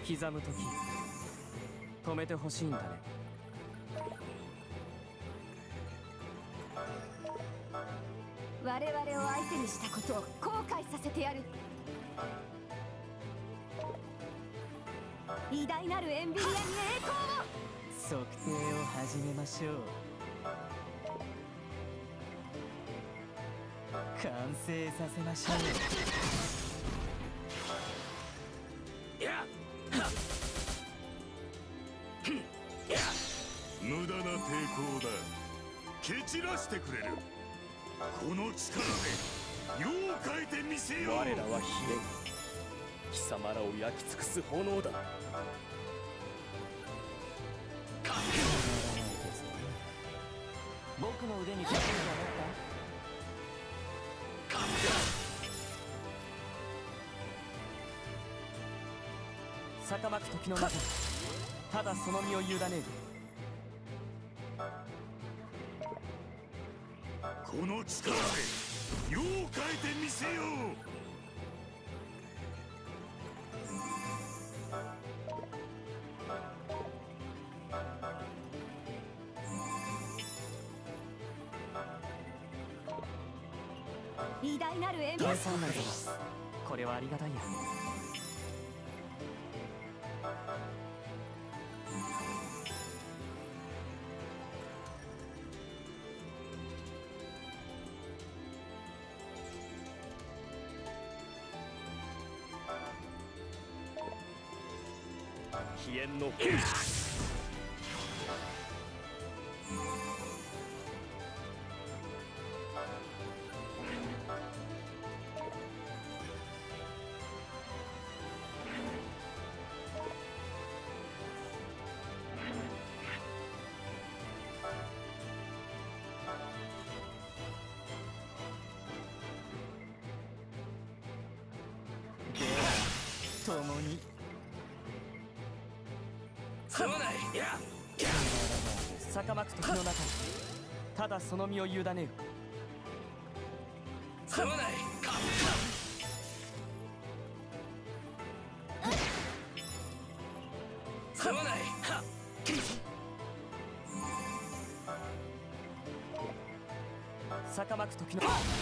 刻む時止めてほしいんだね。 我々を相手にしたことを後悔させてやる。偉大なるエンビリアに栄光を。 測定を始めましょう。完成させましょう。 無駄な抵抗だ。蹴散らしてくれる。この力で世を変えてみせよう。 我らは非縁。貴様らを焼き尽くす炎だ。 僕の腕に興味があった。逆まく時の中、ただその身を委ねる。 この力で世を変えてみせよう。 偉大なるエンビリアン。 これはありがたいや。 飛燕の共にすまない。 逆まく時の中、ただその身を委ねよ。 すまない。すまない。 逆まく時の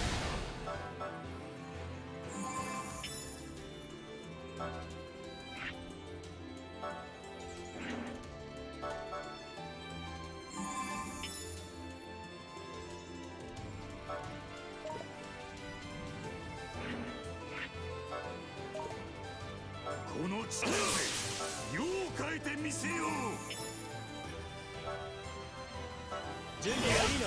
この力で世を変えてみせよう。 準備がいいな。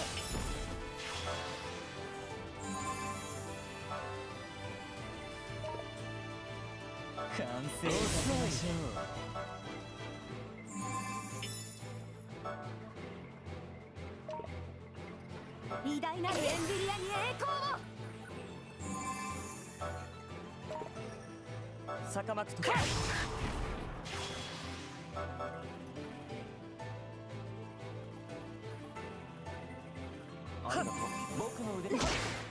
完成させましょう。 偉大なるエンビリアに栄光を。 逆まく時ありがとう。僕の腕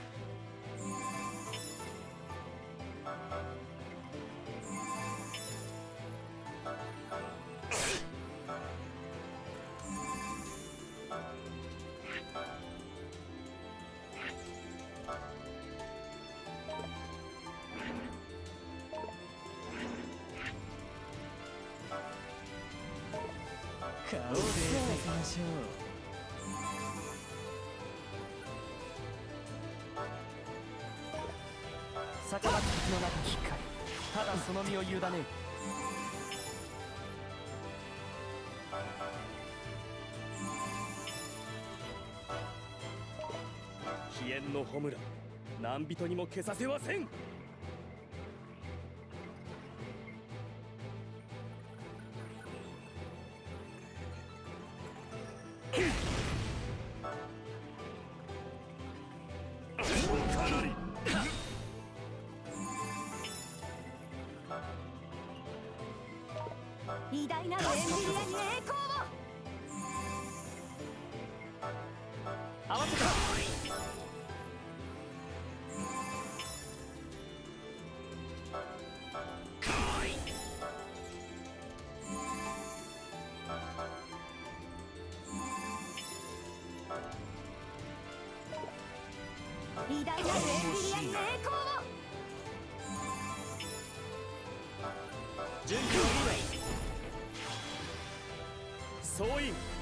完成させましょう。逆まく時の中、光ただその身を委ねる。 飛燕の炎、何人にも消させはせん。 偉大なるエンビリアに栄光を。 合わせた。 大なるエンビリアに栄光を。 準備はいい。総員